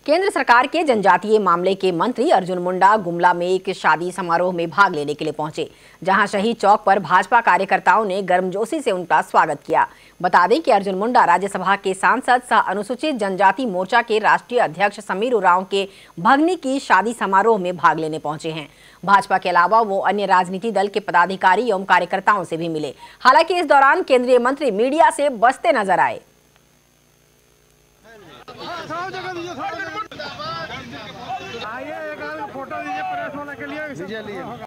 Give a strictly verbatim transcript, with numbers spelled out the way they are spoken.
केंद्र सरकार के जनजातीय मामले के मंत्री अर्जुन मुंडा गुमला में एक शादी समारोह में भाग लेने के लिए पहुंचे, जहां शहीद चौक पर भाजपा कार्यकर्ताओं ने गर्मजोशी से उनका स्वागत किया। बता दें कि अर्जुन मुंडा राज्यसभा के सांसद सह अनुसूचित जनजाति मोर्चा के राष्ट्रीय अध्यक्ष समीर उरांव के भगनी की शादी समारोह में भाग लेने पहुंचे हैं। भाजपा के अलावा वो अन्य राजनीति दल के पदाधिकारी एवं कार्यकर्ताओं से भी मिले। हालांकि इस दौरान केंद्रीय मंत्री मीडिया से बचते नजर आए। आइए एक फोटो दीजिए प्रेस वाले के लिए।